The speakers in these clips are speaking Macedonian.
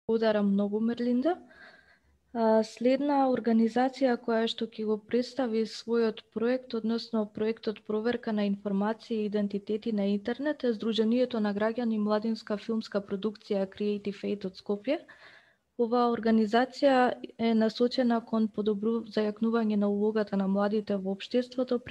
Благодарам многу, Мерлинда. Следна организација која што ќе го представи својот проект, односно проектот Проверка на информации и идентитети на интернет, е Сдруженијето на граѓани младинска филмска продукција Creative Aid од Скопје. Оваа организација е насочена кон зајакнување на улогата на младите во општеството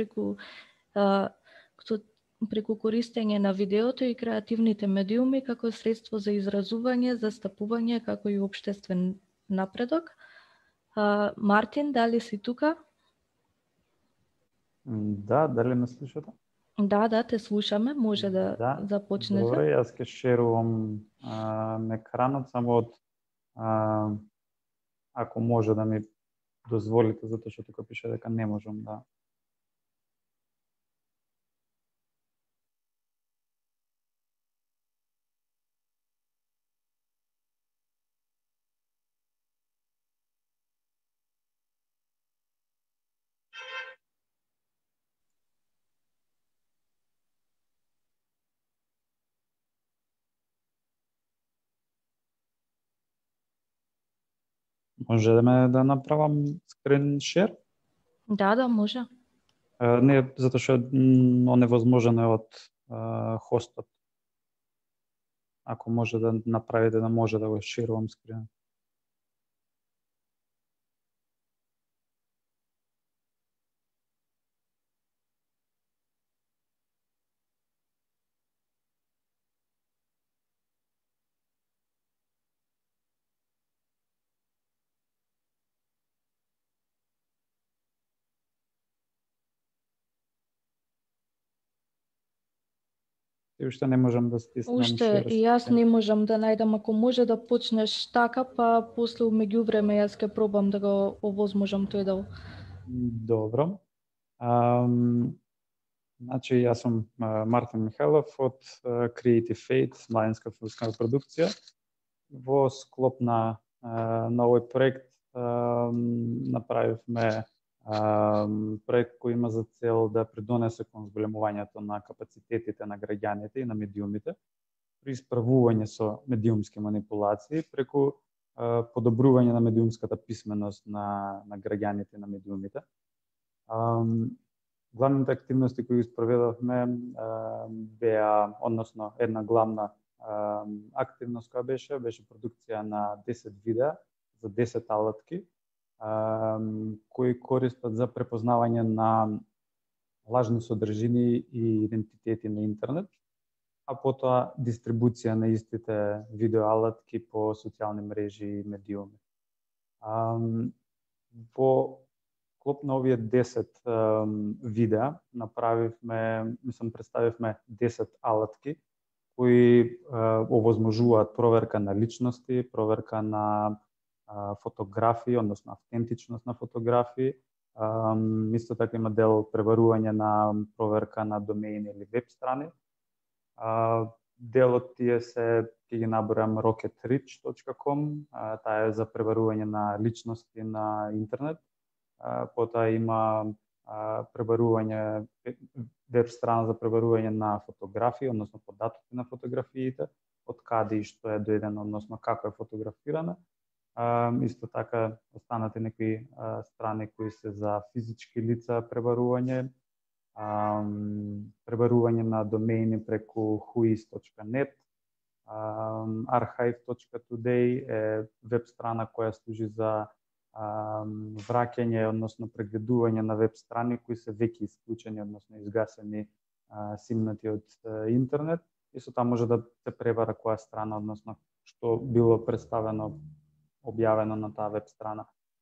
преку користење на видеото и креативните медиуми како средство за изразување, застапување, како и општествен напредок. Мартин, дали си тука? Да, дали ме слушате? Да, те слушаме, може да започнете. Добре, јас ќе шерувам екранот само од ако може да ми дозволите, затоа што тука пише дека не можам да. Може да направам скрин шер? Да, може. Не, затоа што оневозможено е од хостот. Ако може да направите да може да го шерувам скрин. И уште не можам да стиснам шер. И јас не можам да најдам, ако може да почнеш така, па после меѓувреме јас ќе пробам да го овозможам тој дел. Добро. Значи, јас сум Мартин Михайлов од Creative Aid, младинска филмска продукција. Во склоп на овој проект направивме проект кој има за цел да придонесе кон зголемувањето на капацитетите на граѓаните и на медиумите при исправување со медиумски манипулации преку подобрување на медиумската писменост на граѓаните и на медиумите. Главните активности кои спроведовме беа, односно една главна активност која беше продукција на 10 видеа за 10 алатки кои користат за препознавање на лажни содржини и идентитети на интернет, а потоа дистрибуција на истите видеоалатки по социјални мрежи и медиуми. Во склоп на овие 10 видеа представивме 10 алатки кои овозможуваат проверка на личности, проверка на фотографии, односно автентичност на фотографии. Исто така има дел пребарување на проверка на домеини или веб страни. Дел од тие се, ќе ги наборам, rocketrich.com, таа е за пребарување на личности на интернет. Потоа има пребарување, веб страна за пребарување на фотографии, односно податоци на фотографиите, од каде и што е доедено, односно како е фотографирана. Исто така останати некои страни кои се за физички лица пребарување, пребарување на домеини преку whois.net, archive.today е веб страна која служи за враќање, односно прегледување на веб страни кои се веќе исклучени, односно изгасени, симнати од интернет. Исто така може да се пребара која страна, односно што било представено, објавено на таа веб страна.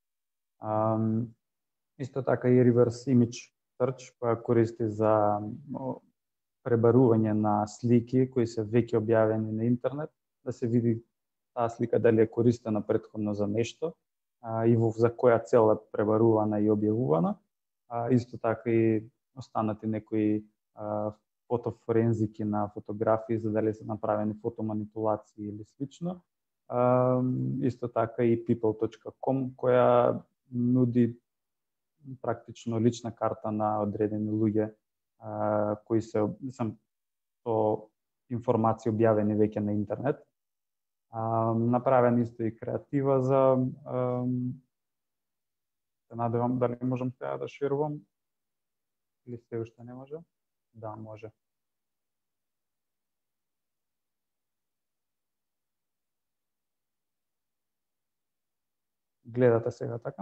Исто така и reverse image search, која користи за пребарување на слики кои се веќе објавени на интернет, да се види таа слика дали е користена претходно за нешто и за која цел е пребарувана и објавувана. Исто така и останати некои фотофорензики на фотографии за дали се направени фотоманипулации или слично. Исто така и people.com која нуди практично лична карта на одредени луѓе кои се со информации објавени веќе на интернет. Направен исто и креатива за се надевам дали можам сега да ширувам или се уште не може? Да, може. Гледате сега така?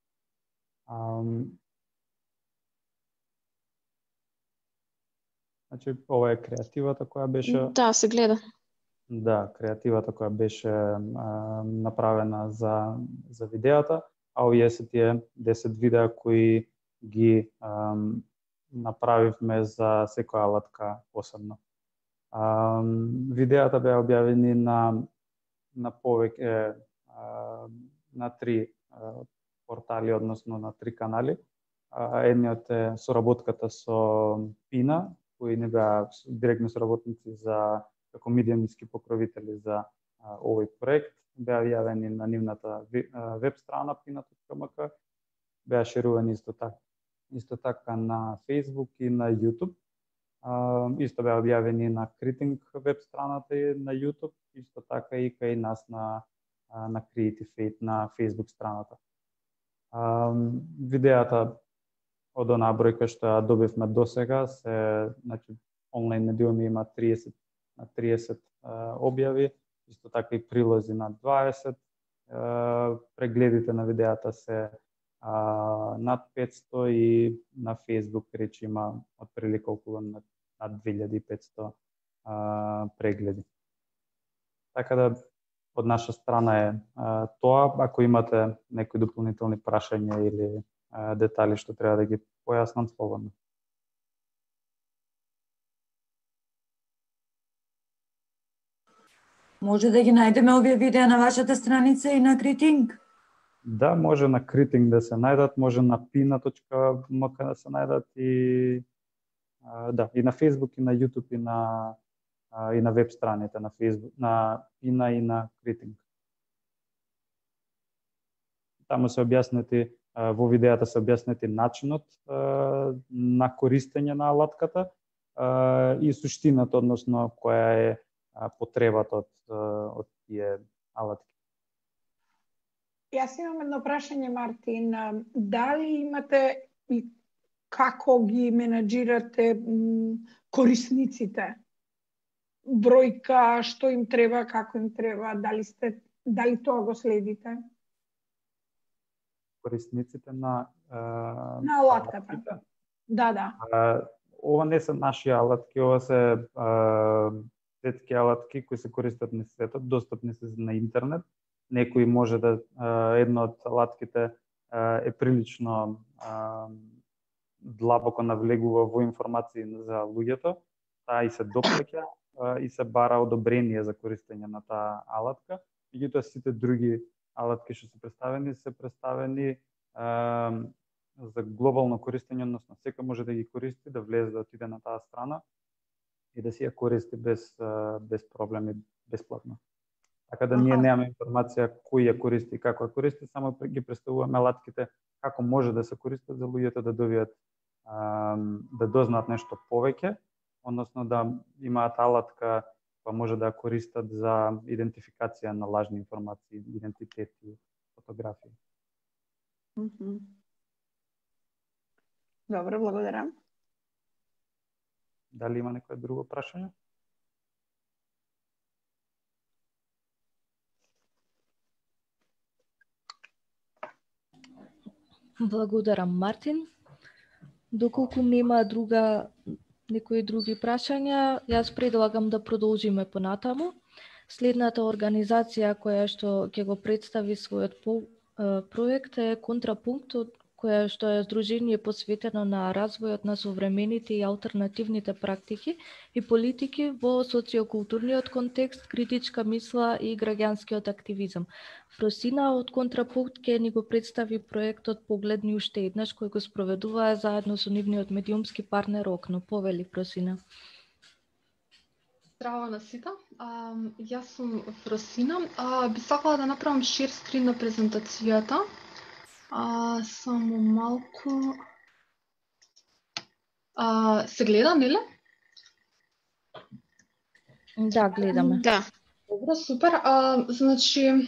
Значи, ова е креативата која беше... Да, се гледа. Да, креативата која беше направена за видеото, а овие се тие 10 видеа кои ги направивме за секоја алатка посебно. Видеата беа објавени на повеќе на 3 портали, односно на 3 канали. Едниот е соработката со Пина, кои не беа директни соработници како медиумски покровители за овој проект. Беа јавени на нивната веб страна pina.mk, беа шерувани исто така на Facebook и на YouTube. Исто беа објавени на Критинг веб страната и на YouTube, исто така и кај нас на Creative Fate на Facebook страната. Видеата од онаа бројка што ја добивме досега значи онлайн медиуми има 30 објави, исто така и прилози на 20. Прегледите на видеата се над 500 и на Facebook речи има отприлика околу над 2500 прегледи. Така да од наша страна е тоа. Ако имате некои дополнителни прашања или детали што треба да ги појаснам, слободно. Може да ги најдеме овие видеа на вашата страница и на Критинг? Да, може на Критинг да се најдат, може на pina.mk да се најдат и на Facebook и на YouTube и на веб страните на Facebook, на Пина и на Критинг. Таму се објаснети, во видеата се објаснети начинот на користење на алатката и суштината, односно која е потребата од тие алатки. Јас имам едно прашање, Мартин. Дали имате и како ги менаџирате корисниците? Бројка, што им треба, како им треба, дали тоа го следите? Корисниците на алатката. Да. Ова не се наши алатки, ова се светски алатки кои се користат на светот, достапни се на интернет. Некој може да една од алатките е прилично длабоко навлегува во информации за луѓето, таа и се доплеќа и се бара одобрение за користење на таа алатка. Меѓутоа сите други алатки што се представени за глобално користење, односно секој може да ги користи, да влезе, да отиде на таа страна и да си ја користи без проблеми, бесплатно. Така да ние немаме информација кој ја користи и како ја користи, само ги представуваме алатките како може да се користат за луѓето да добијат да дознаат нешто повеќе, односно да имаат алатка па може да ја користат за идентификација на лажни информации, идентитети, фотографии. Добро, благодарам. Дали има некој друго прашање? Благодарам, Мартин. Доколку нема некои други прашања, јас предлагам да продолжиме понатаму. Следната организација која што ќе го представи својот проект е Контрапунктот, која што е здружение посветено на развојот на современите и алтернативните практики и политики во социокултурниот контекст, критичка мисла и граѓанскиот активизам. Фросина од Контрапункт ќе ни го представи проектот Погледни уште еднаш, кој го спроведуваа заедно со нивниот медиумски партнер Окно. Повели, Фросина. Здраво на сите. Јас сум Фросина. Би сакала да направам шир скрин на презентацијата. Само малку. Се гледа, нели? Да, гледаме. Да. Добро, супер. Значи,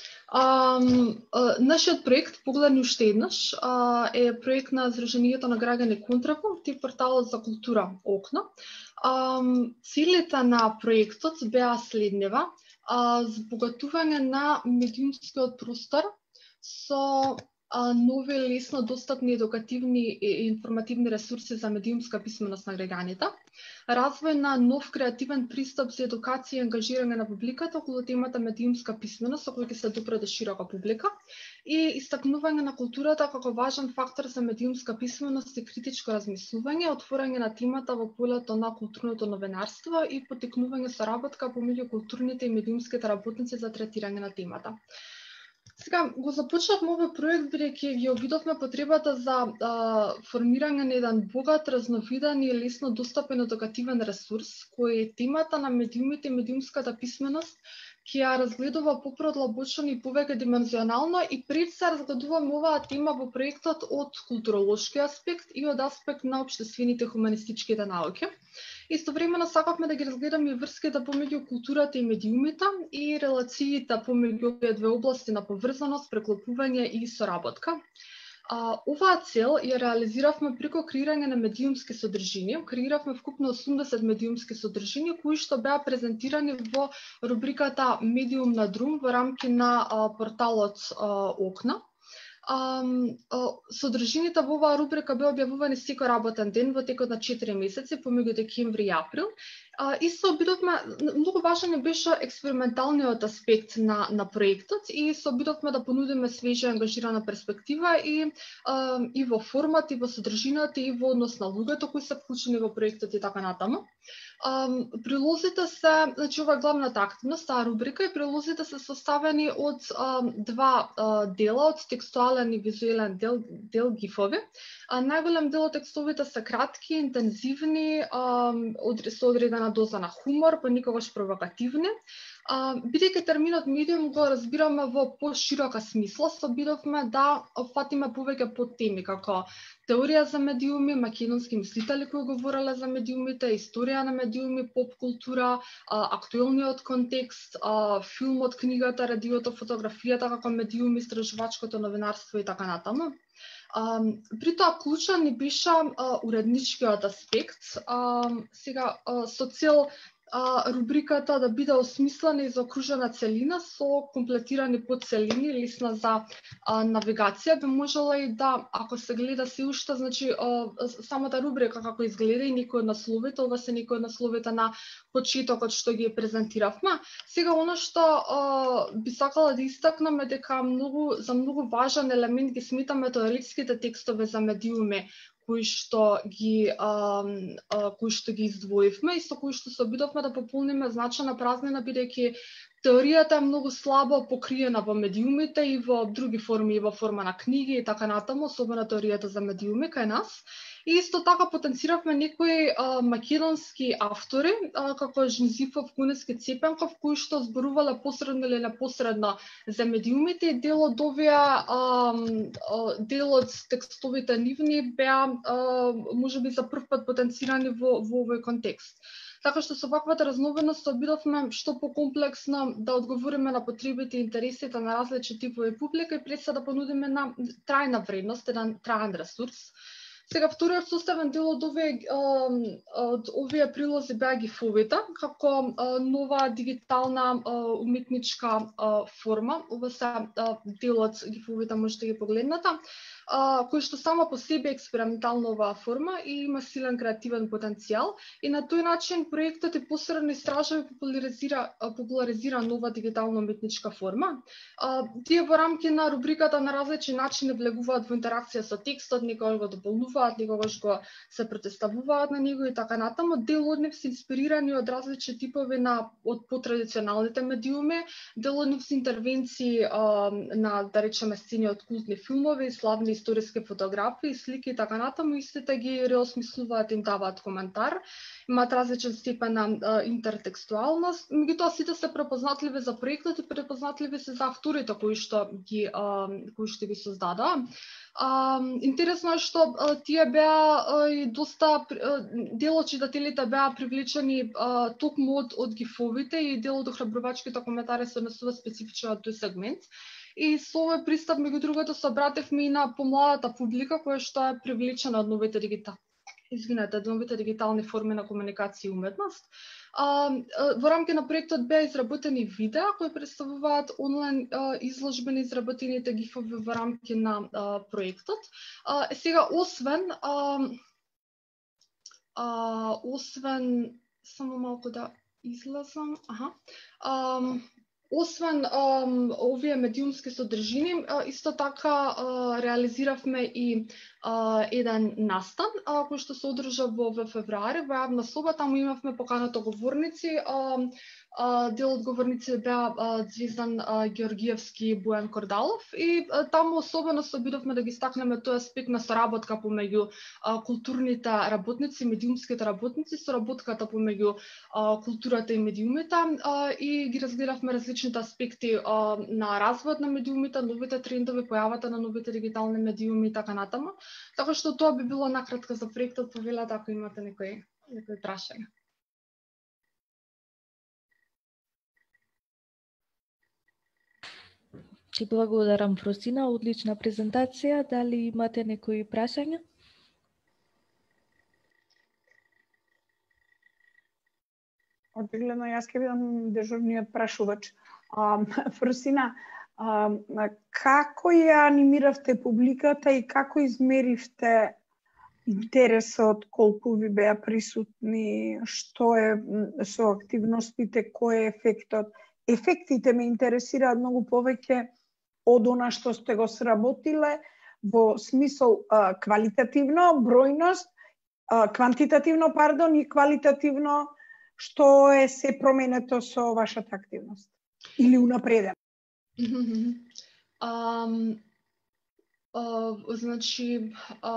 нашиот проект "Погледни уште еднаш" е проект на Сдруженијето на граѓани Контрапункт и порталот за култура Окно. Целите на проектот беа следнива: збогатување на медиумскиот простор со нови, лесно достапни, едукативни и информативни ресурси за медиумска писменост на граѓаните, развој на нов креативен пристап за едукација и ангажирање на публиката околу темата медиумска писменост, со кој ќе се допре до широка публика, и истакнување на културата како важен фактор за медиумска писменост и критичко размислување, отворање на темата во полето на културното новинарство и поттикнување соработка помеѓу културните и медиумските работници за третирање на темата. Сега го започнавме овој проект бидејќи ги обидовме потребата за формирање на еден богат, разновиден и лесно достапен едукативен ресурс кој е темата на медиумите и медиумската писменост ќе ја разгледува попродлабочено и повеќе димензионално, и пред се разгледуваме оваа тема во проектот од културолошки аспект и од аспект на општествените хуманистичките науки. Истовремено сакавме да ги разгледаме и врските помеѓу културата и медиумите и релациите помеѓу овие две области на поврзаност, преклопување и соработка. Оваа цел ја реализиравме преку креирање на медиумски содржини. Креиравме вкупно 80 медиумски содржини кои што беа презентирани во рубриката Медиум на Друм во рамки на порталот Окна. Содржините во оваа рубрика беа објавувани секој работен ден во текот на 4 месеци помеѓу декември и април. И се обидовме, многу важен беше експерименталниот аспект на проектот и се обидовме да понудиме свежа ангажирана перспектива и во формат, и во содржината, и во однос на луѓето кои се вклучени во проектот и така натаму. Прилозите се, значи ова е главната активност, таа рубрика, и прилозите се составени од два дела, од текстуален и визуелен дел гифови. Најголем дел од текстовите се кратки, интензивни, со одредена доза на хумор, поникогаш провокативни. Бидејќи терминот медиум го разбираме во поширока смисла, се обидовме да опфатиме повеќе подтеми, како теорија за медиуми, македонски мислители кои говореле за медиумите, историја на медиуми, поп култура, актуелниот контекст, филмот, книгата, радиото, фотографијата како медиуми, истражувачкото новинарство и така натаму. При тоа клучен ни беше уредничкиот аспект. Сега со цел рубриката да биде осмислена и заокружена целина со комплетирани подцелини, лесна за навигација, би можела и да, ако се гледа се уште, значи самата рубрика како изгледа и некои од насловите, ова се некои од насловите на почетокот што ги презентиравме. Сега она што би сакала да истакнам е дека за многу важен елемент ги сметаме теоретските текстови за медиуми кои што ги издвоивме и со кои што се обидовме да пополниме значајна празнина, бидејќи теоријата е многу слабо покриена во медиумите и во други форми, и во форма на книги и така натаму, особено теоријата за медиуми кај нас. И исто така потенциравме некои македонски автори, како Жнизифов, Куневски, Цепенков, кои што зборувале посредно или непосредно за медиумите, и дел од текстовите нивни беа можеби за прв пат потенцирани во овој контекст. Така што со ваквата разновидност обидовме што покомплексно да одговориме на потребите и интересите на различни типови публика и пред се да понудиме на трајна вредност, еден траен ресурс. Сега, вториот составен дел од овие прилози беа гифовите, како нова дигитална уметничка форма. Ова се дел од гифовите, можете ги погледнете, кој што само по себе е експериментална оваа форма и има силен креативен потенцијал. И на тој начин проектот е посредно истражува и популаризира нова дигитална уметничка форма. Тие во рамки на рубриката на различни начини влегуваат во интеракција со текстот, некогаш го дополнуваат, некогаш го се протеставуваат на него и така натаму. Дел од нив се инспирирани од различни типови од потрадиционалните медиуми, дел од нив се интервенции на, да речеме, сцени од култни филмови, славни разни историски фотографии, слики и така натаму, истите ги реосмислуваат, им даваат коментар, имаат различен степен на интертекстуалност, меѓутоа сите се препознатливи за проектот и препознатливи се за авторите кои што ги создадоа. Интересно е што тие беа и доста дел од читателите беа привлечени токму од гифовите и дел од охрабрувачките коментари се однесува специфично од тој сегмент. И со овој пристап, меѓу другото, се обративме и на помладата публика која што е привлечена од новите дигитални форми на комуникација и уметност. Во рамки на проектот беа изработени видеа кои представуваат онлайн изложбени изработените гифови во рамки на проектот. Сега, освен само малку да излезам, освен овие медиумски содржини, исто така реализиравме и еден настан кој што се одржа во февруари во јавна соба. Таму имавме поканато говорници. Дел од говорници беа Звездан Георгиевски и Бојан Кордалов и таму особено се обидовме да ги стакнеме тој аспект на соработка помеѓу културните работници, медиумските работници, соработката помеѓу културата и медиумите и ги разгледавме различните аспекти на развојот на медиумите, новите трендови, појавата на новите дигитални медиуми и така натаму. Така што тоа би било накратко за проектот, повелете ако имате некои прашања. Ти благодарам, Фросина, одлична презентација. Дали имате некои прашања? Очигледно јас ќе бидам дежурниот прашувач. Фросина, како ја анимиравте публиката и како измеривте интересот, колку ви беа присутни, што е со активностите, кој е ефектот? Ефектите ме интересираат многу повеќе од она што сте го сработиле во смисол квалитативно, бројност, квантитативно, пардон, и квалитативно, што е се променето со вашата активност или унапредено? Значи,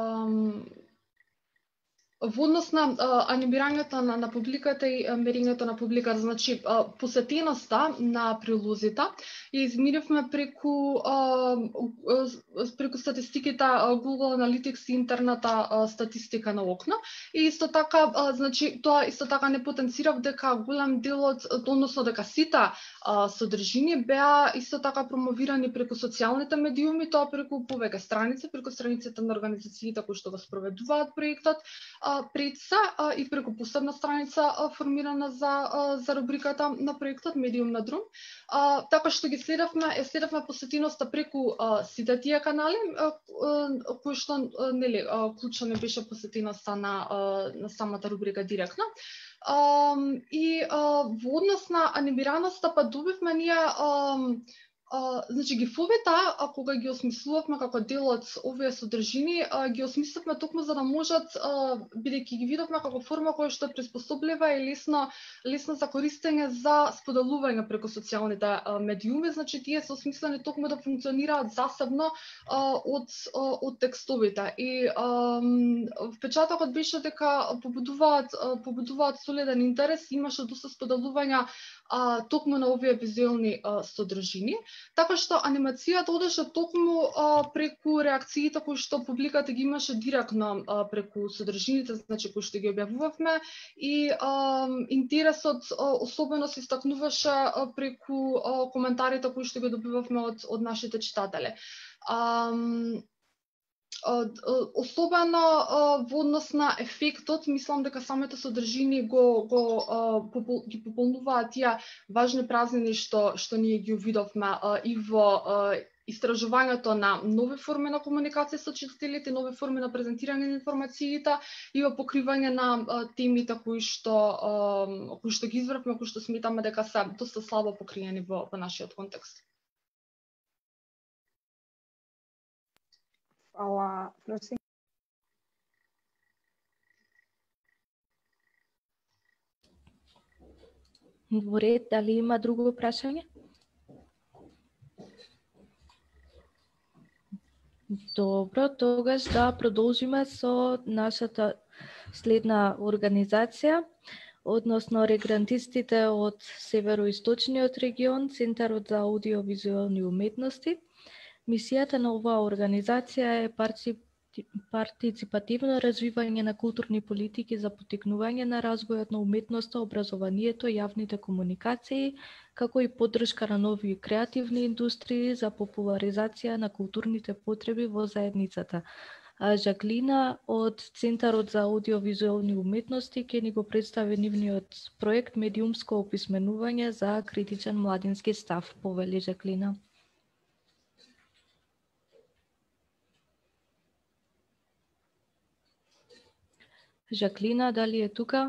во однос на анимирањето на публиката и мерењето на публиката, значи посетеноста на прилозите ја измеривме преку статистиките Google Analytics и интерната статистика на Окно. И исто така, значи тоа исто така не потенцирав дека голем дел од, односно дека сите содржини беа исто така промовирани преку социјалните медиуми, тоа преку повеќе страници, преку страниците на организациите кои што го спроведуваат проектот, пред се и преку посебна страница формирана за рубриката на проектот Медиум на Друм. Така што ги следавме посетеноста преку сите тие канали, кои што нели клучно не беше посетеноста на самата рубрика директно. И во однос на анимираноста па добивме ние значи гифовите, кога ги осмислувавме како дел од овие содржини, ги осмислувавме токму за да можат, бидејќи ги видовме како форма која што е приспособлива и лесно за користење за споделување преку социјалните медиуми, значи тие се осмислени токму да функционираат засебно од текстовите. И впечатокот беше дека побудуваат солиден интерес, имаше доста споделувања токму на овие визуелни содржини. Така што анимацијата одеше токму преку реакциите кои што публиката ги имаше директно преку содржините, значи кои што ги објавувавме, и интересот особено се истакнуваше преку коментарите кои што ги добивавме од нашите читатели. Особено во однос на ефектот, мислам дека самите содржини ги пополнуваат тие важни празнини што ние ги увидовме и во истражувањето на нови форми на комуникација со читателите, нови форми на презентирање на информациите и во покривање на темите кои што ги избравме, кои што сметаме дека се доста слабо покриени во нашиот контекст. Фала, Фросина. Во ред, дали има друго прашање? Добро, тогаш да продолжиме со нашата следна организација, односно регрантистите од Североисточниот регион, Центарот за аудиовизуелни уметности. Мисијата на оваа организација е партиципативно развивање на културни политики за поттикнување на развојот на уметноста, образованието, јавните комуникации, како и поддршка на нови креативни индустрии за популаризација на културните потреби во заедницата. Жаклина од Центарот за аудиовизуелни уметности ќе ни го представи нивниот проект Медиумско описменување за критичен младински став. Повели, Жаклина. Жаклина, дали е тука?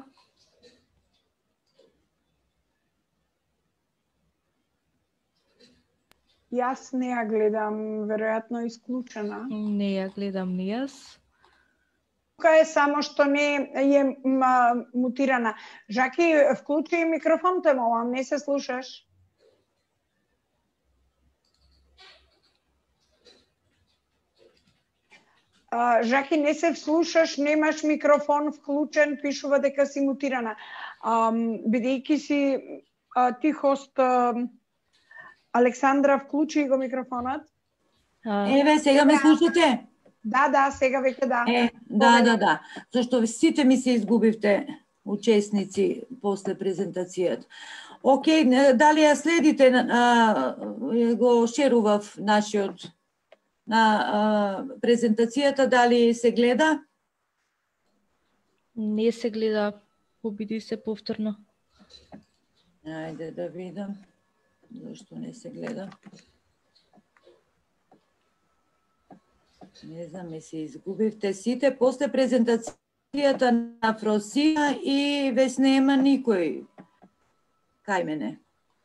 Јас не ја гледам, веројатно е исклучена. Не ја гледам ни јас. Тука е само што не е мутирана. Жаки, вклучи микрофон, те молам, не се слушаш. Жаки, не се вслушаш, немаш микрофон вклучен, пишува дека си мутирана. Бидејќи си ти хост, Александра, вклучи го микрофонот. Еве, сега ме слушате? Да, сега веќе да. Да. Зашто сите ми се изгубивте учесници после презентацијата. Океј, дали ја следите, го шерував нашиот на презентацијата, дали се гледа? Не се гледа, обиди се повторно. Ајде да видам, зашто не се гледа. Не знам, ми се изгубивте сите. После презентацијата на Фросија и веќе нема никој кај мене.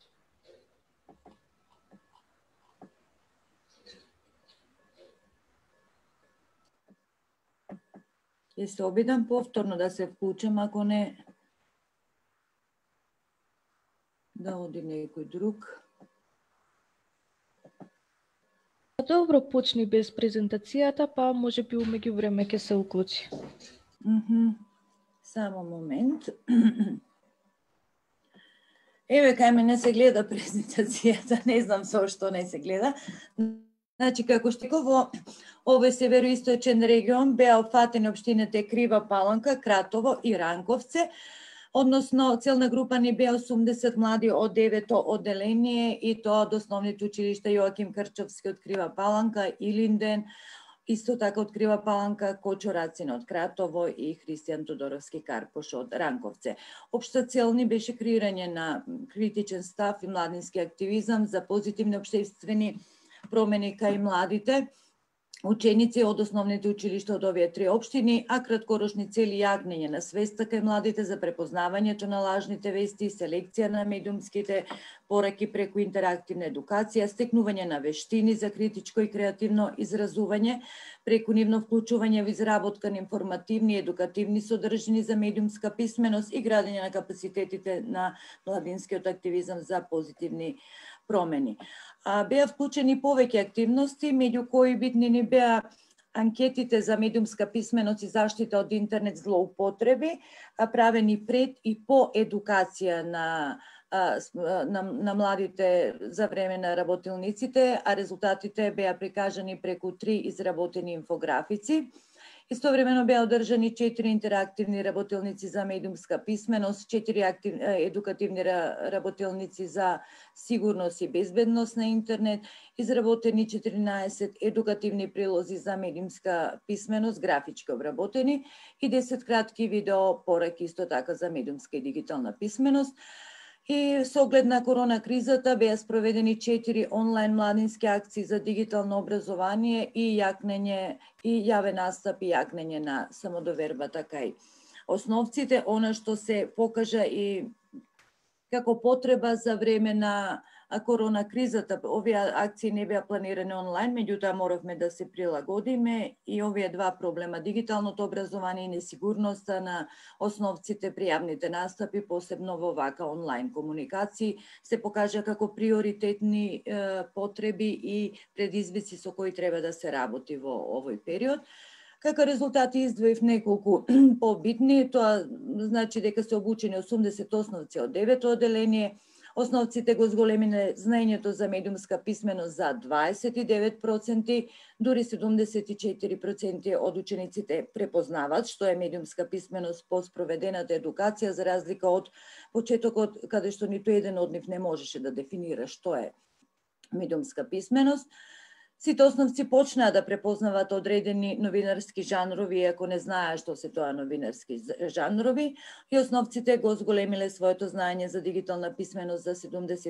Ќе се обидам повторно да се вклучам, ако не да оди некој друг. Добро, почни без презентацијата, па може би умеѓу време ќе се уклучи. Само момент. Еве, кај мене се гледа презентацијата, не знам со што не се гледа. Значи, како што во овој североисточен регион беа опфатени општините Крива Паланка, Кратово и Ранковце, односно целна група ни беа 80 млади од 9-то одделение и тоа од основните училишта Јоаким Крчовски од Крива Паланка, Илинден, исто така од Крива Паланка, Кочо Рацин од Кратово и Христијан Тодоровски Карпош од Ранковце. Општа цел ни беше креирање на критичен став и младински активизам за позитивни општествени промени кај младите ученици од основните училишта од овие три општини, а краткорочни цели јагнење на свеста кај младите за препознавањето на лажните вести, селекција на медиумските пораки преку интерактивна едукација, стекнување на вештини за критичко и креативно изразување, преку нивно вклучување во изработка на информативни и едукативни содржини за медиумска писменост и градење на капацитетите на младинскиот активизам за позитивни промени. Беа вклучени повеќе активности, меѓу кои битни ни беа анкетите за медиумска писменост и заштита од интернет злоупотреби, правени пред и по едукација на младите за време на работилниците, а резултатите беа прикажани преку 3 изработени инфографици. Истовремено беа одржани 4 интерактивни работилници за медиумска писменост, 4 едукативни работилници за сигурност и безбедност на интернет, изработени 14 едукативни прилози за медиумска писменост, графички обработени и 10 кратки видео пораки исто така за медиумска и дигитална писменост. И со оглед на корона кризата беа спроведени 4 онлайн младински акции за дигитално образование и јакнење и јавен настап и јакнење на самодовербата кај основците, она што се покажа и како потреба за време на корона кризата, овие акции не беа планирани онлайн, меѓутоа моравме да се прилагодиме и овие два проблема, дигиталното образование и несигурноста на основците при јавните настапи, посебно во вака онлайн комуникации, се покажа како приоритетни потреби и предизвици со кои треба да се работи во овој период. Како резултати издвоив неколку побитни, тоа значи дека се обучени 80 основци од 9-то оделение. Основците го зголемиле знаењето за медиумска писменост за 29%, дури 74% од учениците препознаваат што е медиумска писменост по спроведената едукација, за разлика од почетокот каде што ниту еден од нив не можеше да дефинира што е медиумска писменост. Сите основци почнаа да препознаваат одредени новинарски жанрови, иако не знаеа што се тоа новинарски жанрови, и основците го зголемиле своето знаење за дигитална писменост за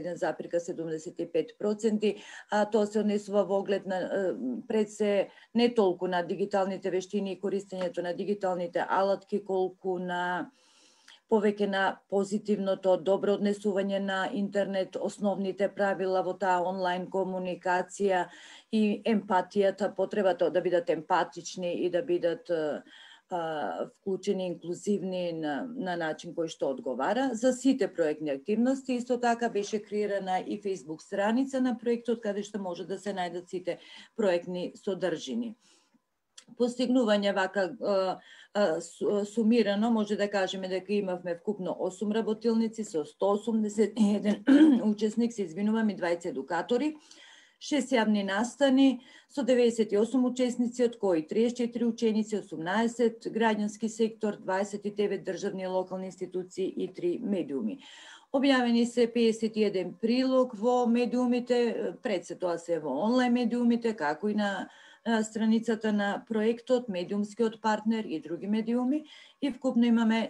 71,75%, а тоа се однесува во оглед на пред се не толку на дигиталните вештини и користењето на дигиталните алатки, колку на повеќе на позитивното, добро однесување на интернет, основните правила во таа онлайн комуникација и емпатијата, потребата да бидат емпатични и да бидат вклучени, инклузивни на начин кој што одговара. За сите проектни активности исто така беше креирана и Facebook страница на проектот, каде што може да се најдат сите проектни содржини. Постигнување вака сумирано може да кажеме дека имавме вкупно 8 работилници со 181 учесник, се извинувам, и 20 едукатори, 6 јавни настани со 98 учесници, од кои 34 ученици, 18 граѓански сектор, 29 државни и локални институции и 3 медиуми. Објавени се 51 прилог во медиумите, пред се тоа се во онлайн медиумите, како и на страницата на проектот, медиумскиот партнер и други медиуми, и вкупно имаме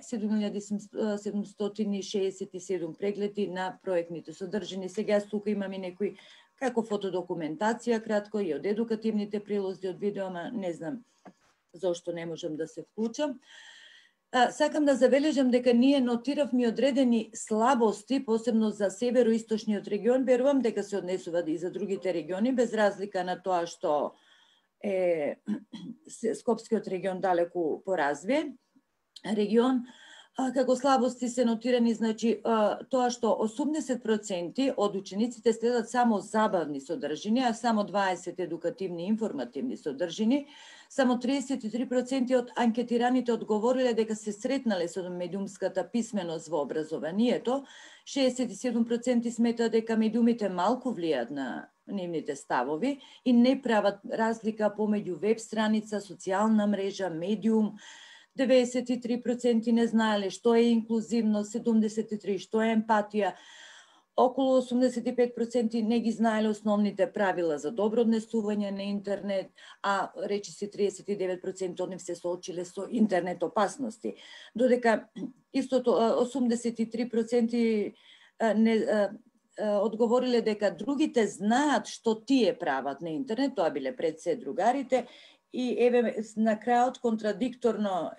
7767 прегледи на проектните содржини. Сега тука имаме некои како фотодокументација, кратко, и од едукативните прилози, од видео, ама не знам зошто не можам да се вклучам. Сакам да забележам дека ние нотиравме одредени слабости, посебно за североисточниот регион, верувам дека се однесуваат и за другите региони, без разлика на тоа што е Скопскиот регион далеку поразвие регион. Како слабости се нотирани, значи, тоа што 80% од учениците следат само забавни содржини, а само 20 едукативни и информативни содржини. Само 33% од анкетираните одговориле дека се сретнале со медиумската писменост во образованието. 67% сметаат дека медиумите малку влијаат на нивните ставови и не прават разлика помеѓу веб страница, социјална мрежа, медиум. 93% не знаеле што е инклузивно, 73% што е емпатија, околу 85% не ги знаеле основните правила за добро однесување на интернет, а речиси 39% од нив се соочиле со интернет опасности. Додека истото 83% одговориле дека другите знаат што тие прават на интернет, тоа биле пред се другарите. И еве на крајот контрадикторно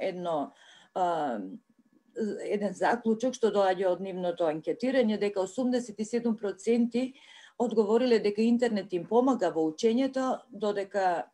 еден заклучок што доаѓа од нивното анкетирање, дека 87% одговориле дека интернет им помага во учењето, додека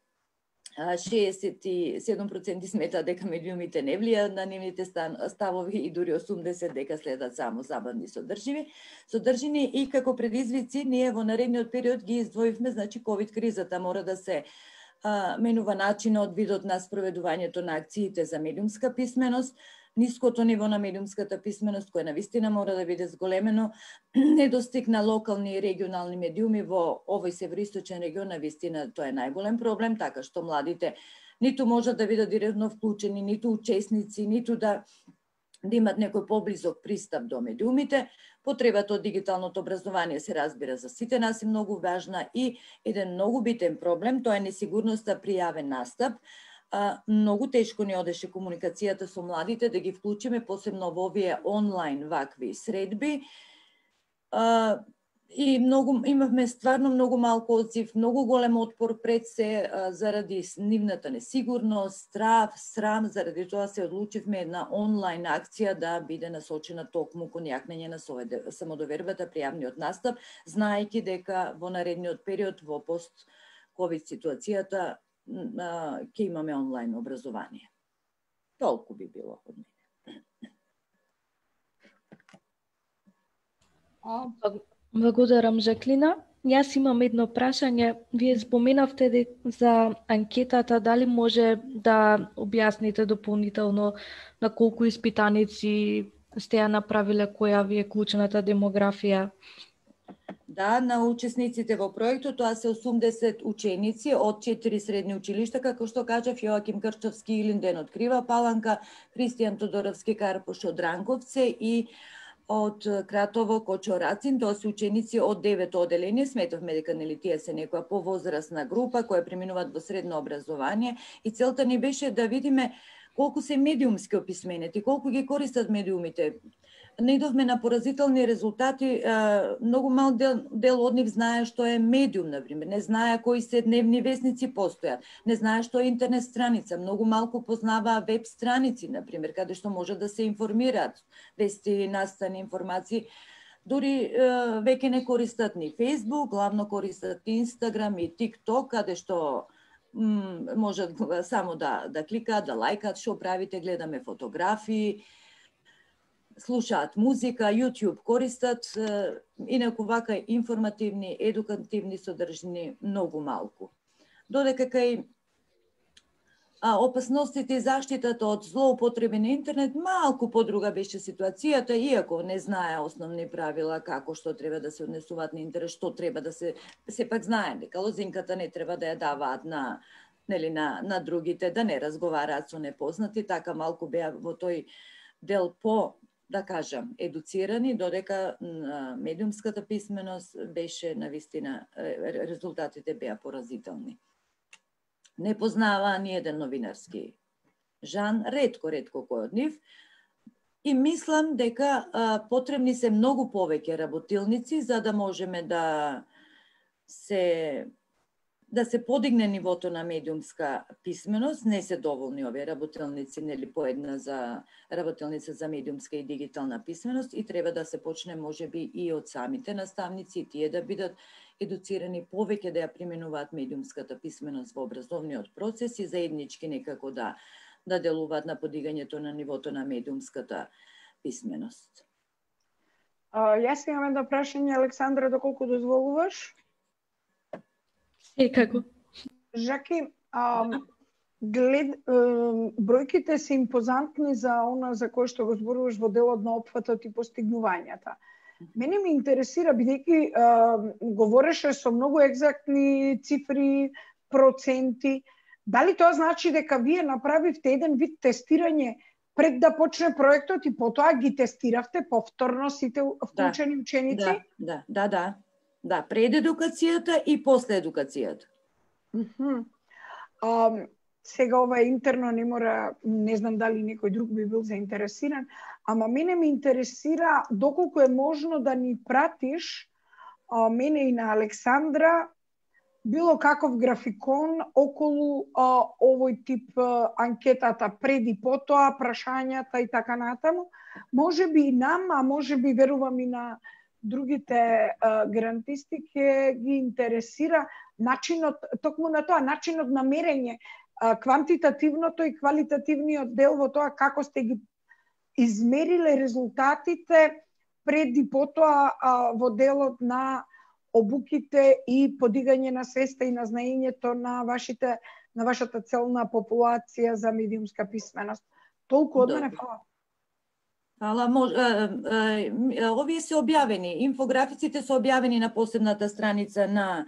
67% сметаат дека медиумите не влијаат на нивните ставови и дури 80% дека следат само забавни содржини. И како предизвици ние во наредниот период ги издвоивме, значи ковид кризата мора да се менува начинот, видот на спроведувањето на акциите за медиумска писменост, ниското ниво на медиумската писменост, која навистина мора да биде зголемено, недостиг на локални и регионални медиуми во овој североисточен регион, навистина тоа е најголем проблем, така што младите ниту можат да бидат директно вклучени, ниту учесници, ниту да имат некој поблизок пристап до медиумите. Потребата од дигиталното образование се разбира за сите нас е многу важна и еден многу битен проблем, тоа е несигурноста при јавен настап. Многу тешко ни одеше комуникацијата со младите, да ги вклучиме посебно во овие онлайн вакви средби. И имавме стварно многу малку одзив, многу голем отпор пред се заради нивната несигурност, страв, срам, заради тоа се одлучивме една онлайн акција да биде насочена токму кон јакнење на самодовербата при јавниот настап, знаејќи дека во наредниот период во пост-ковид ситуацијата ќе имаме онлайн образование. Толку би било од мене. Благодарам, Жаклина. Јас имам едно прашање. Вие споменавте за анкетата, дали може да објасните дополнително на колку испитаници сте ја направиле, која ви е клучната демографија? Да, на учесниците во проектот, тоа се 80 ученици од 4 средни училишта, како што кажав, Јоаким Крчовски Илинден од Крива Паланка, Христијан Тодоровски Карпош од Ранковце и од Кратово Кочорацин, тоа се ученици од 9 оделение. Сметавме дека нели тие се некоја повозрастна група која преминуваат во средно образование и целта ни беше да видиме колку се медиумски описменети, колку ги користат медиумите. Наидовме на поразителни резултати, многу мал дел од нив знае што е медиум, например, не знае кои се дневни весници постојат, не знае што е интернет страница, многу малку познаваа веб страници, например, каде што може да се информираат, вести, настани, информации. Дури веќе не користат ни Facebook, главно користат Instagram и TikTok, каде што можат само да кликаат, да лајкаат што правите, гледаме фотографии, слушаат музика, YouTube користат, инаку вака информативни, едукативни содржини многу малку. Додека кај опасностите и заштитата од злоупотреби на интернет, малку подруга беше ситуацијата, иако не знае основни правила како што треба да се однесуваат на интернет, што треба да се сепак знае дека лозинката не треба да ја даваат на на другите, да не разговараат со непознати, така малку беа во тој дел да кажам, едуцирани, додека медиумската писменост беше навистина, резултатите беа поразителни. Не познаваа ни еден новинарски жан, ретко кој од нив, и мислам дека потребни се многу повеќе работилници за да можеме да се подигне нивото на медиумска писменост. Не се доволни овие работилници, нели по една за работилница за медиумска и дигитална писменост и треба да се почне можеби и од самите наставници, тие да бидат едуцирани повеќе да ја применуваат медиумската писменост во образовниот процес и заеднички некако да делуваат на подигањето на нивото на медиумската писменост. Јас имам едно прашање, Александра, доколку дозволуваш? Секако. Жаки, бројките се импозантни за она за кое што го зборуваш во делот на опфатот и постигнувањата. Мене ми интересира, бидејќи говореше со многу екзактни цифри, проценти, дали тоа значи дека вие направивте еден вид тестирање пред да почне проектот и потоа ги тестиравте повторно сите вклучени ученици? Да, пред едукацијата и после едукацијата. Сега ова интерно не мора, не знам дали некој друг би бил заинтересиран, ама мене ми интересира доколку е можно да ни пратиш, мене и на Александра, било каков графикон околу овој тип анкетата пред и потоа, прашањата и така натаму. Може би и нам, а може би верувам и на другите грантисти ќе ги интересира начинот, токму на тоа, начинот на мерење, квантитативното и квалитативниот дел во тоа како сте ги измериле резултатите пред и потоа во делот на обуките и подигање на свеста и на знаењето на вашата целна популација за медиумска писменост. Толку од мене, фала. Овие се објавени, инфографиците се објавени на посебната страница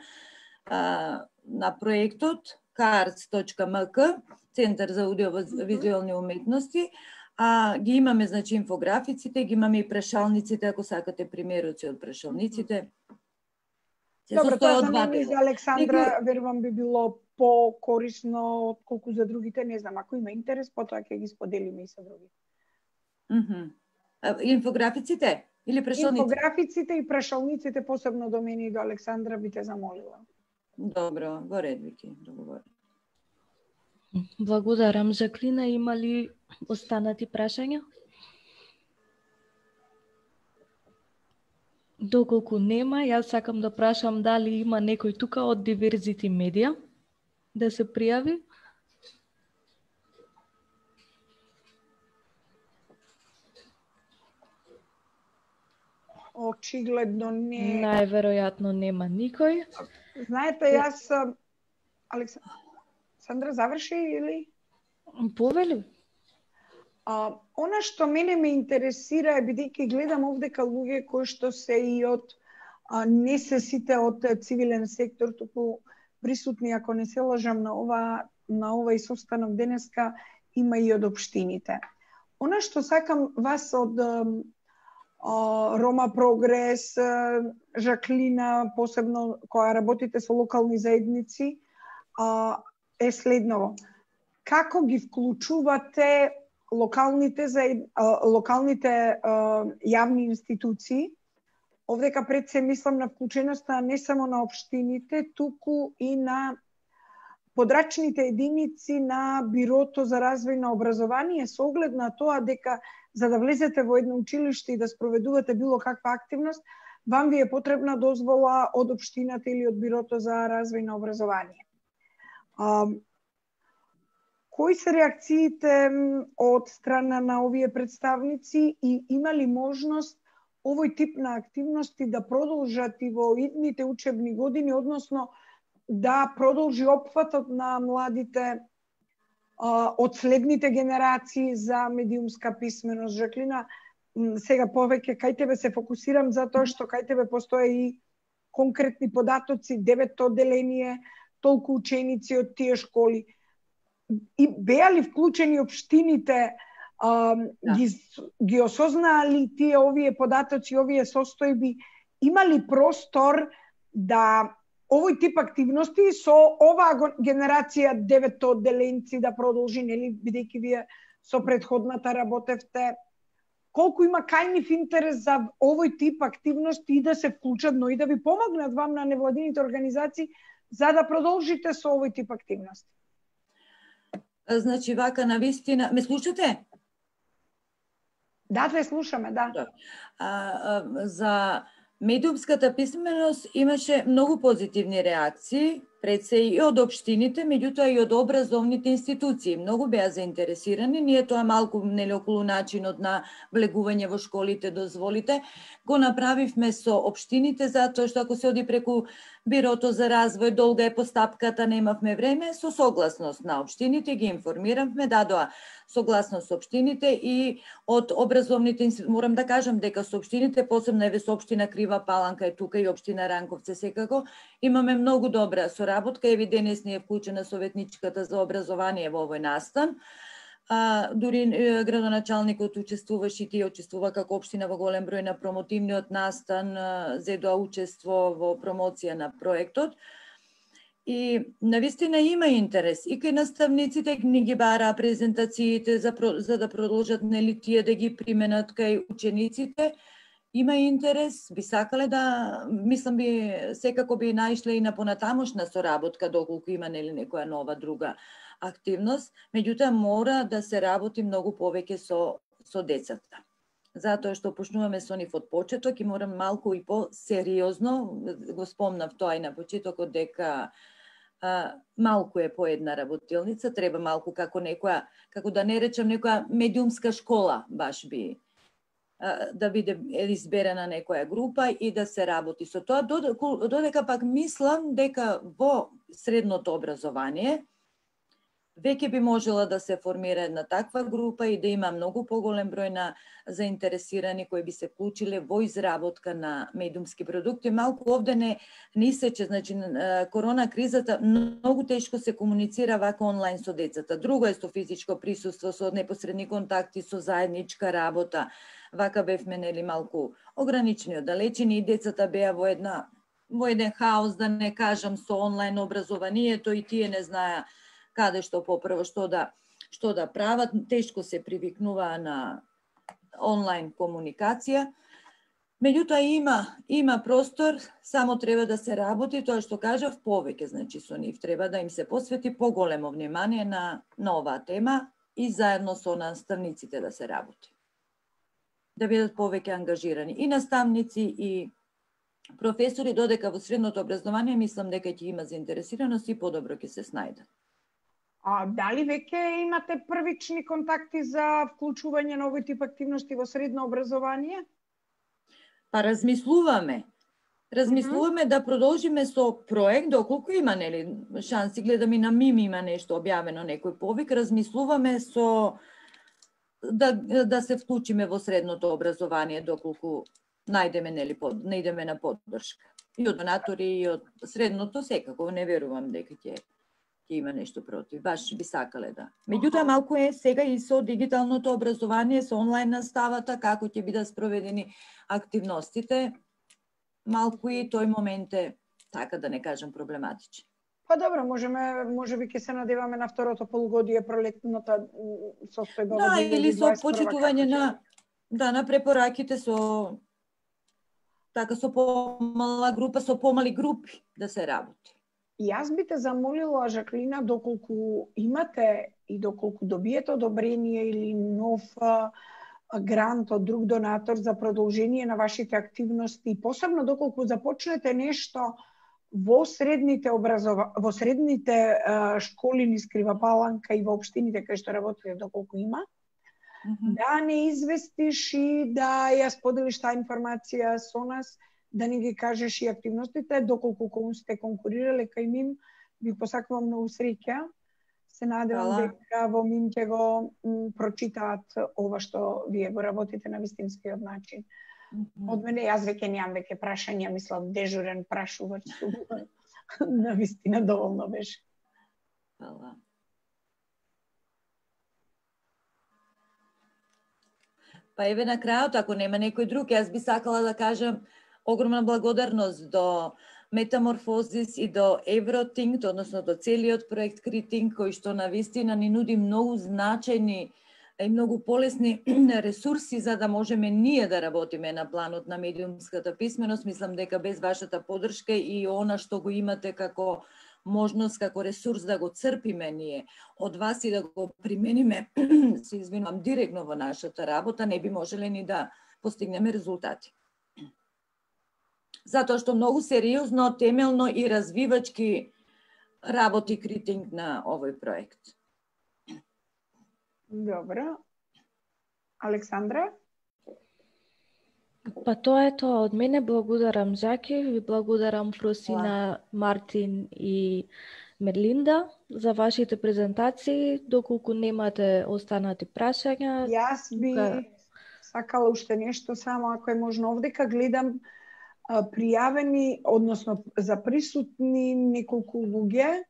на проектот cards.mk, Центар за аудиовизуелни уметности, ги имаме, значи, инфографиците, ги имаме и прашалниците, ако сакате примероци од прашалниците. Добро, тоа за мене и за Александра, верувам би било по-корисно отколку за другите, не знам, ако има интерес, потоа ќе ги споделиме и со другите. Инфографиците? Или прашалниците? Инфографиците и прашалниците, посебно до мене и до Александра, би те замолила. Добро, во ред, Вики, договор. Благодарам, Жаклина. Има ли останати прашања? Доколку нема, јас сакам да прашам дали има некој тука од Diversity Media да се пријави. Очигледно не. Најверојатно нема никој. Знаете, јас Александра заврши или? Повели? Она што мене ме интересира е, бидејќи гледам овдека луѓе кои што се и од не се сите од цивилен сектор, туку присутни, ако не се лажам, на овај состанок денеска, има и од општините. Она што сакам вас од Рома Прогрес, Жаклина, посебно која работите со локални заедници, е следново. Како ги вклучувате локалните јавни институции? Овдека пред се мислам на вклученоста не само на општините, туку и на подрачните единици на Бирото за развој на образование, со оглед на тоа дека за да влезете во едно училиште и да спроведувате било каква активност, вам ви е потребна дозвола од општината или од Бирото за развој на образование. Кои се реакциите од страна на овие представници и има ли можност овој тип на активности да продолжат и во идните учебни години, односно да продолжи опфатот на младите од следните генерации за медиумска писменост? Жаклина, сега повеќе кај тебе се фокусирам затоа што кај тебе постоje и конкретни податоци, 9-то одделение, толку ученици од тие школи. И беа ли вклучени општините, ги осознаа ли тие овие податоци, овие состојби, има ли простор да овој тип активности со оваа генерација 9-то одделенци да продолжи, нели, бидејќи вие со предходната работевте, колку има кај нив интерес за овој тип активности и да се вклучат, но и да ви помогнат вам на невладините организации за да продолжите со овој тип активности? Значи, вака, навистина... Ме слушате? Да, те слушаме, да. За медиумската писменост имаше многу позитивни реакции, пред се и од општините, меѓутоа и од образовните институции. Многу беа заинтересирани. Ние тоа малку, нели, околу начинот на влегување во школите, дозволите, го направивме со општините, затоа што ако се оди преку Бирото за развој, долга е постапката, немавме време, со согласност на општините ги информиравме, дадоа согласност со општините и од образовните институции. Морам да кажам дека со општините, посебно еве со општина Крива Паланка е тука и општина Ранковце секако, имаме многу добра соработка. Еве денес ни е вклучена советничката за образование во овој настан. Дури градоначалникот учествуваше и тие учествува како општина во голем број на промотивниот настан, зедоа учество во промоција на проектот. И навистина има интерес и кај наставниците ни ги бара презентациите за да продолжат, нели, тие да ги применат кај учениците. Има интерес, би сакале да, мислам, би секако би наишле и на понатамошна соработка доколку има, нели, некоја нова друга активност, меѓутоа мора да се работи многу повеќе со децата. Затоа што почнуваме со нив од почеток и морам малку и по-сериозно, го спомнав тоа и на почетокот, дека малку е по една работилница, треба малку како некоја, како да не речем некоја медиумска школа, баш би да биде изберена некоја група и да се работи со тоа, додека пак мислам дека во средното образование веќе би можела да се формира една таква група и да има многу поголем број на заинтересирани кои би се вклучиле во изработка на медиумски продукти. Малку овде не исече, значи корона кризата многу тешко се комуницира вака онлайн со децата. Друго е со физичко присуство, со непосредни контакти, со заедничка работа. Вака бевме, нели, малку ограничени, оддалечени и децата беа во еден хаос, да не кажам, со онлайн образованието и тие не знаеа каде што попрво што да прават, тешко се привикнуваа на онлайн комуникација. Меѓутоа има простор, само треба да се работи, тоа што кажав, повеќе, значи со нив треба да им се посвети поголемо внимание на оваа тема и заедно со наставниците да се работи. Да бидат повеќе ангажирани и наставници и професори, додека во средното образование мислам дека ќе има заинтересираност и подобро ќе се снајдат. А дали веќе имате првични контакти за вклучување на овој тип активности во средно образование? Па размислуваме да продолжиме со проект, доколку има шанси, гледам и на МИМ има нешто објавено, некој повик, размислуваме да се вклучиме во средното образование, доколку најдеме на поддршка. И од донатори, и од средното, секако не верувам дека ќе има нешто против. Баш би сакале да. Меѓутоа малку е сега и со дигиталното образование, со онлайн наставата, како ќе бидат спроведени активностите, малку и тој момент е, така да не кажам, проблематичен. Па добро, можеби ќе се надеваме на второто полугодие, пролетната состојба во 2021. Или со почитување на препораките со помала група, со помали групи да се работи. Јас би те замолила, Жаклина, доколку имате и доколку добиете одобрение или нов грант од друг донатор за продолжение на вашите активности, посебно доколку започнете нешто во средните школи низ Крива Паланка и во општините кај што работите, доколку има, да не известиш и да ја споделиш таа информација со нас, да ни ги кажеш и активностите, доколку сте конкурирале кај МИМ, ви посакувам многу среќа. Се надевам дека во МИМ ќе го прочитаат ова што вие го работите на вистинскиот начин. Од мене, јас веќе немам прашања, мислам, дежурен прашувач, на вистина доволно беше. Хвала. Па еве на крајот, ако нема некој друг, јас би сакала да кажам огромна благодарност до Метаморфозис и до Евротинг, односно до целиот проект Критинг, кој што навистина ни нуди многу значајни и многу полесни ресурси за да можеме ние да работиме на планот на медиумската писменост. Мислам дека без вашата поддршка и она што го имате како можност, како ресурс да го црпиме ние од вас и да го примениме, се извинувам, директно во нашата работа, не би можеле ни да постигнеме резултати. Затоа што многу сериозно, темелно и развивачки работи Критинг на овој проект. Добро. Александра? Па тоа е тоа од мене. Благодарам, Жаки, ви благодарам Фросина, Мартин и Мерлинда за вашите презентации. Доколку немате останати прашања... Јас би сакала уште нешто, само ако е можно овдека, гледам пријавени, односно за присутни неколку луѓе.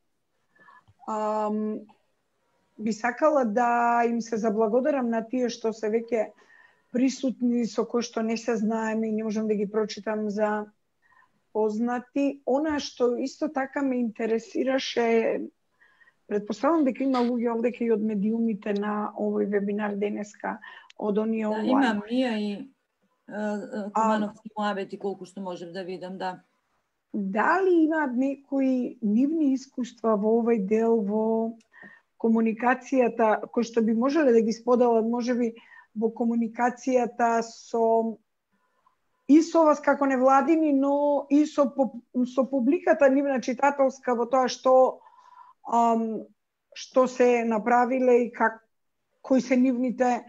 Би сакала да им се заблагодарам на тие што се веќе присутни, со кои што не се знаеме и не можам да ги прочитам за познати. Она што исто така ме интересираше, предпоставам дека има луѓе овдека и од медиумите на овој вебинар денеска, од оние онлайн. Имам Мија и Кумановски Моабети, колку што можев да видам, да. Дали имаат некои нивни искуства во овој дел, во комуникацијата, кои што би можеле да ги споделат, можеби во комуникацијата и со вас како невладини, но и со публиката нивна читателска во тоа што се направиле и кои се нивните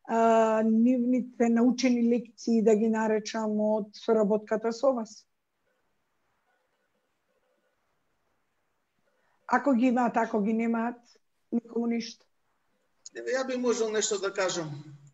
научени лекции, да ги наречам, од соработката со вас. Ако ги имаат, ако ги немаат, никому ништо. Ја би можел нешто да кажам.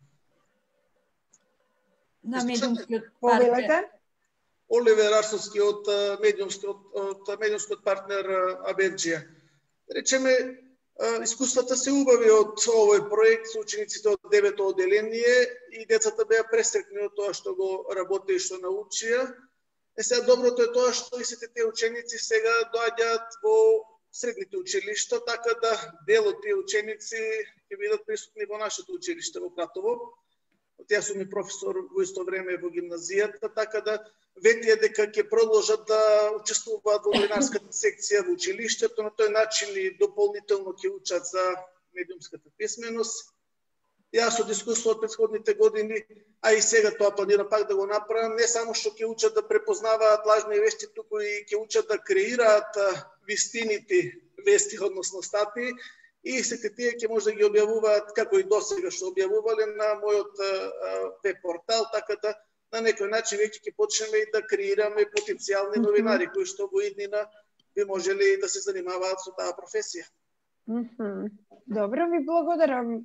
На медиумскиот партнер. Оливер Арсовски од медиумскиот партнер Аберџија. Речеме, искуствата се убави од овој проект со учениците од 9-то одделение и децата беа престрекни од тоа што го работи и што научија. Сега доброто е тоа што и сите тие ученици сега доаѓаат во средните училишта, така да дел од тие ученици ќе бидат присутни во нашето училиште во Пратово. Јас сум и професор во исто време во гимназијата, така да ветија дека ќе продолжат да учествуваат во новинарската секција во училиштето, на тој начин и дополнително ќе учат за медиумската писменост. Јас од искуство од претходните години, а и сега тоа планирам пак да го направам, не само што ќе учат да препознаваат лажни вести, туку и ќе учат да креираат вистинити вести, односно статии, и сите тие ќе може да ги објавуваат како и досега што објавувале на мојот веб портал, така да на некој начин веќе ќе почнеме и да креираме потенцијални новинари кои што во иднина би можеле да се занимаваат со таа професија. Добро, ви благодарам.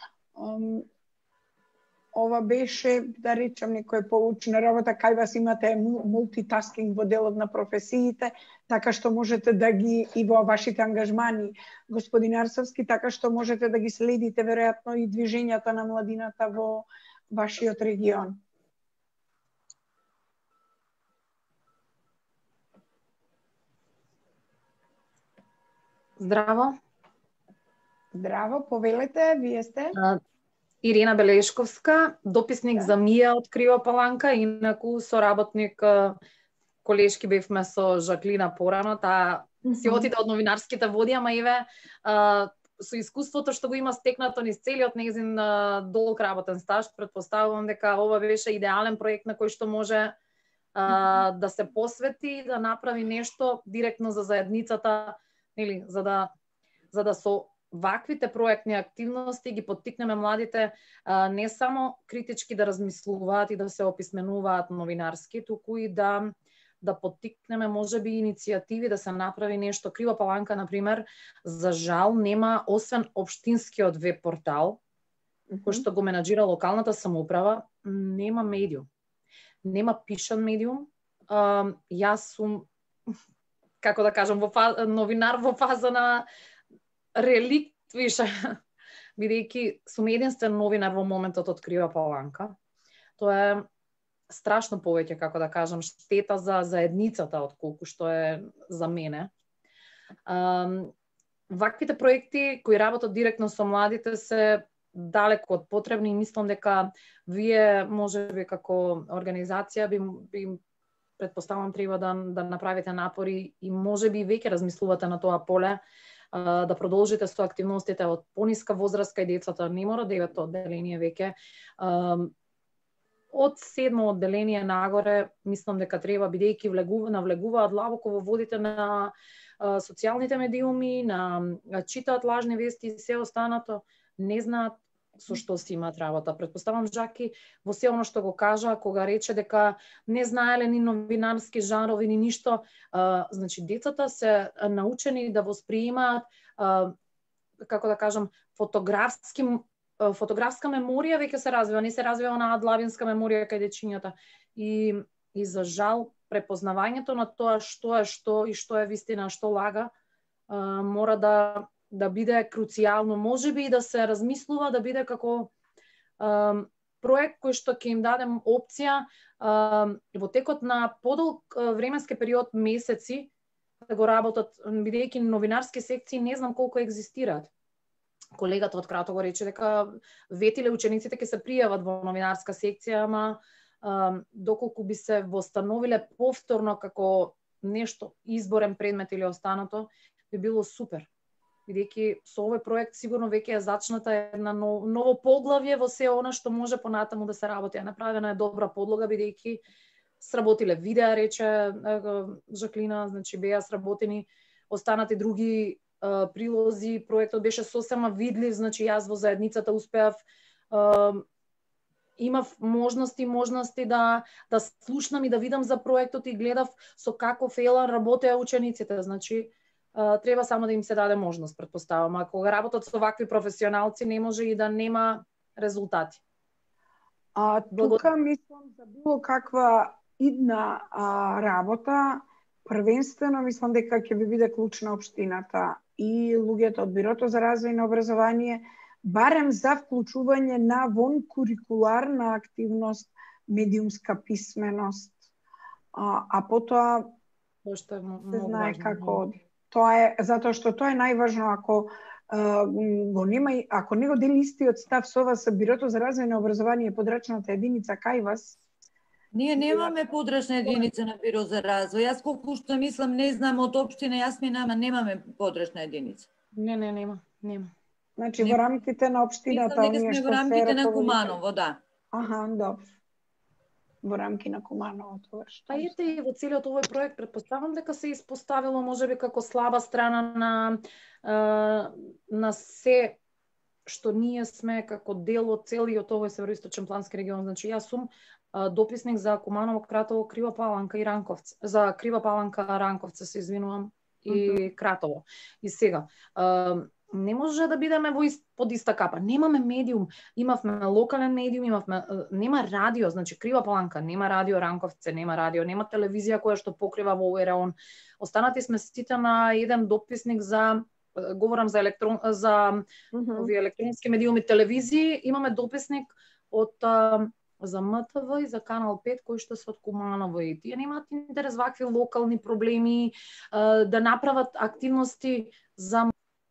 Ова беше, да речам, некоја поучна работа, кај вас имате мултитаскинг во делот на професиите, така што можете да ги, и во вашите ангажмани, господин Арсовски, така што можете да ги следите веројатно и движењата на младината во вашиот регион. Здраво. Здраво, повелете, вие сте? Ирина Белешковска, дописник за МИА од Крива Паланка, инаку соработник колешки бевме со Жаклина порано, таа си отиде од новинарските води, ама еве со искуството што го има стекнато низ целиот нејзин долг работен стаж, претпоставувам дека ова беше идеален проект на кој што може да се посвети, да направи нешто директно за заедницата, или за да со ваквите проектни активности ги поттикнеме младите не само критички да размислуваат и да се описменуваат новинарски, туку и да поттикнеме можеби иницијативи да се направи нешто. Крива Паланка, например, за жал нема, освен општинскиот веб портал, кој што го менаџира локалната самоуправа, нема медиум. Нема пишан медиум. Јас сум, како да кажам, новинар во фаза на реликт више, бидејќи сум единствен новинар во моментот од Крива Паланка. Тоа е страшно повеќе, како да кажам, штета за заедницата отколку што е за мене. Ваквите проекти кои работат директно со младите се далеко од потребни и мислам дека вие можеби како организација би претпоставам треба да направите напори и можеби веќе размислувате на тоа поле, да продолжите со активностите од пониска возраст кај децата. Не мора 9-то одделение веќе. Од 7-то одделение нагоре, мислам дека треба, бидејќи навлегуваат длабоко во водите на социјалните медиуми, читаат лажни вести и се останато, не знаат со што си имаат работа. Претпоставам Жаки во се оно што го кажа, кога рече дека не знаеле ни новинарски жанрови, ни ништо. Значи, децата се научени да восприимаат, како да кажам, фотографска меморија веќе се развива, не се развива онаа длабинска меморија кај дечињата. И за жал, препознавањето на тоа што е што и што е вистина, што лага, мора да биде круцијално, можеби и да се размислува, да биде како проект кој што ќе им дадем опција во текот на подолг временски период, месеци, да го работат, бидејќи новинарски секции не знам колку екзистираат. Колегата од Крато го рече дека ветиле учениците ќе се пријават во новинарска секција, ама доколку би се востановиле повторно како нешто изборен предмет или останато, би било супер. Бидејќи со овој проект сигурно веќе е зачната една ново поглавје во се она што може понатаму да се работи. Направена е добра подлога, бидејќи сработиле видеа, рече Жаклина, значи беа сработени останати други прилози. Проектот беше сосема видлив, значи јас во заедницата успеав, имав можности да слушнам и да видам за проектот и гледав со каков елан работеа учениците. Значи треба само да им се даде можност, претпоставам. А кога работат со вакви професионалци, не може и да нема резултати. Тука мислам за било каква идна работа, првенствено мислам дека ќе би биде клучна општината и луѓето од Бирото за развој на образование, барем за вклучување на вон курикуларна активност, медиумска писменост, а потоа се знае како оди. Тоа е затоа што тоа е најважно. Ако го нема, ако не го дели истиот став со вас Бирото за развој на образование и подрачната единица кај вас? Ние немаме подрачна единица на Биро за развој. Јас колку што мислам, не знам од општина Јасмина, ама немаме подрачна единица. Не, нема. Значи во рамките на општината, мислам дека сме во рамките на Куманово, да. Аха, добро. Во рамки на Куманово тоа што. Па ете и во целиот овој проект претпоставам дека се испоставило можеби како слаба страна на се што ние сме како дел од целиот овој североисточен плански регион. Значи јас сум дописник за Куманово, Кратово, Крива Паланка и Ранковци. За Крива Паланка, Ранковци се извинувам и Кратово. И сега не може да бидеме под иста капа. Немаме медиум, имавме локален медиум, нема радио, значи Крива Паланка нема радио, Ранковци нема радио, нема телевизија која што покрива во овој район. Останати сме сите на еден дописник за говорам за овие електронски медиуми, телевизии, имаме дописник од за МТВ и за Канал 5 кои што се од Куманово и тие немаат интерес вакви локални проблеми да направат активности за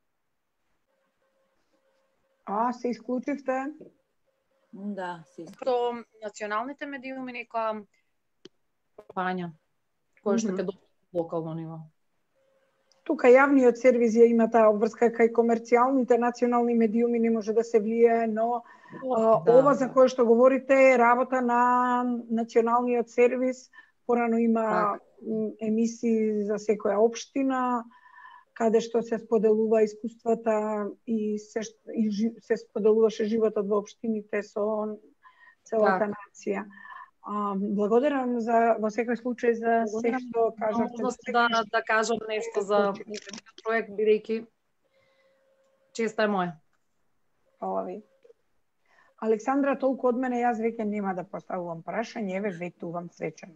се исклучивте? Да, се исклучивте. Со националните медиуми нека пања кој што ќе добие локално ниво. Тука јавниот сервис ја има таа обврска кај комерцијалните национални медиуми не може да се влијае, но ова за кое што говорите е работа на националниот сервис. Порано има емисии за секоја општина, каде што се споделува искуствата и се споделуваше животот во општините со целата нација. Благодарам во секој случај за се што кажавте. Да кажам нешто за проект, бидејќи честа е моја. Фала ви. Александра, толку од мене, јас веќе нема да поставувам прашање, ве ветувам свечено.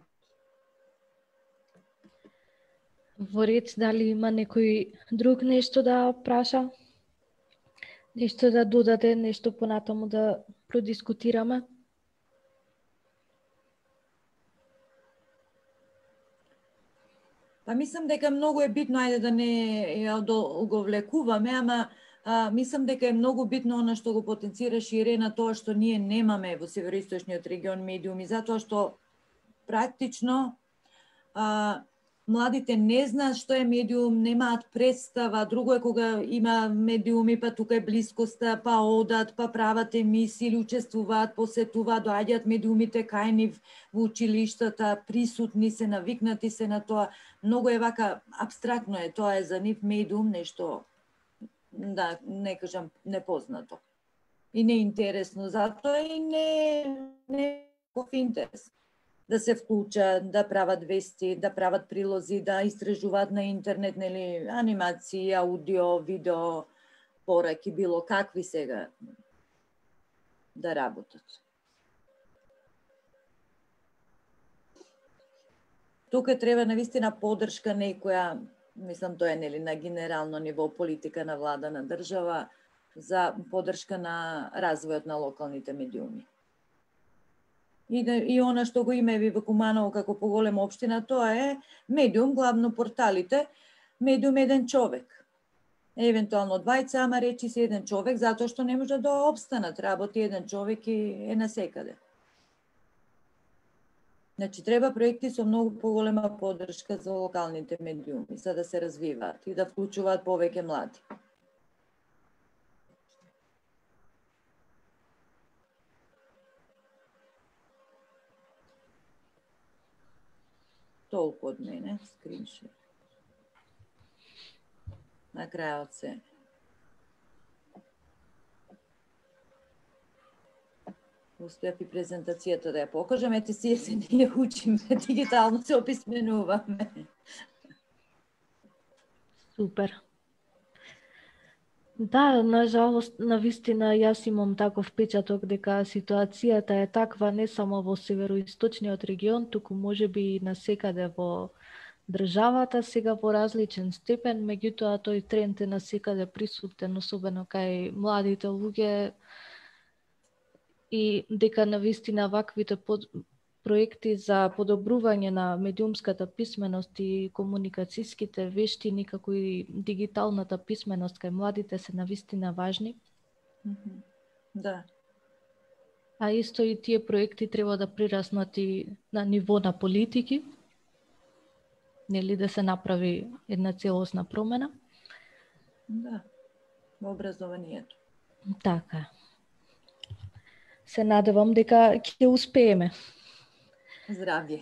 Во ред, дали има некој друг нешто да праша? Нешто да додаде, нешто понатаму да продискутираме? Па мислам дека многу е битно, ајде да не ја го влекуваме, ама мислам дека е многу битно она што го потенцираш Ирена, тоа што ние немаме во североисточниот регион медиуми, затоа што практично младите не знаат што е медиум, немаат представа. Друго е кога има медиуми, па тука е блискоста, па одат, па прават емисии или учествуваат, посетуваат, доаѓаат медиумите кај нив во училиштата, присутни се, навикнати се на тоа. Многу е вака апстрактно е, тоа е за нив медиум нешто, да, не кажам непознато. И неинтересно, затоа и не интерес да се вклучат, да прават вести, да прават прилози, да истражуваат на интернет, нели, анимации, аудио, видео, пораки, било какви сега да работат. Тука треба навистина поддршка некоја, мислам тоа е нели на генерално ниво политика на влада на држава за поддршка на развојот на локалните медиуми. И она што го има во Куманово како поголема општина, тоа е медиум, главно порталите, медиум еден човек. Евентуално двајца, ама речи се еден човек, затоа што не може да обстанат, работи еден човек и е насекаде. Значи, треба проекти со многу поголема поддршка за локалните медиуми, за да се развиваат и да вклучуваат повеќе млади. Толку од мене, скриншот. На крајот се. Успеав и презентацијата да ја покажам, ете си се ние учиме, дигитално се описменуваме. Супер. Да, нажалост, навистина јас имам таков впечаток дека ситуацијата е таква не само во североисточниот регион, туку можеби и насекаде во државата, сега во различен степен, меѓутоа тој тренд е насекаде присутен, особено кај младите луѓе, и дека навистина ваквите проекти за подобрување на медиумската писменост и комуникацијските вештини, како и дигиталната писменост кај младите се навистина важни. Да. А исто и тие проекти треба да прираснат и на ниво на политики, нели да се направи една целосна промена. Да. Во образованието. Така. Се надевам дека ќе успееме. Здравје.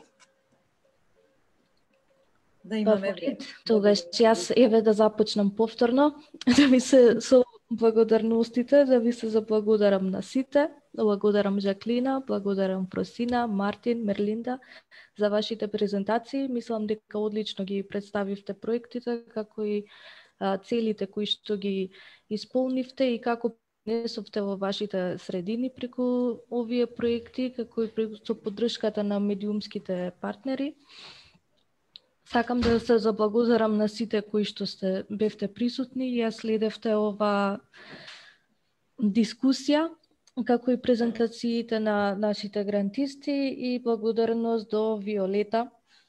Да имаме време. Тогаш јас еве да започнам повторно, да ви се со благодарностите, да ви се заблагодарам на сите. Благодарам Жаклина, благодарам Фросина, Мартин, Мерлинда за вашите презентации. Мислам дека одлично ги представивте проектите, како и целите кои што ги исполнивте и како несовте во вашите средини преку овие проекти, како и со поддршката на медиумските партнери. Сакам да се заблагодарам на сите кои што бевте присутни и ја следевте ова дискусија, како и презентациите на нашите грантисти, и благодарност до Виолета,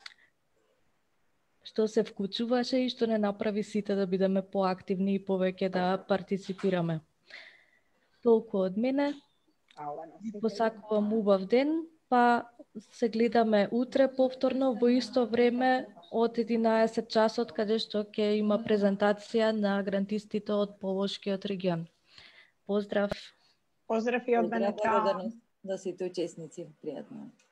што се вклучуваше и што не направи сите да бидеме поактивни и повеќе да партиципираме. Толку од мене. Посакувам убав ден, па се гледаме утре повторно во исто време од 11 часот, каде што ќе има презентација на грантистите од Полошкиот регион. Поздрав! Поздрав и од мене. Благодарност за сите учесници. Пријатно.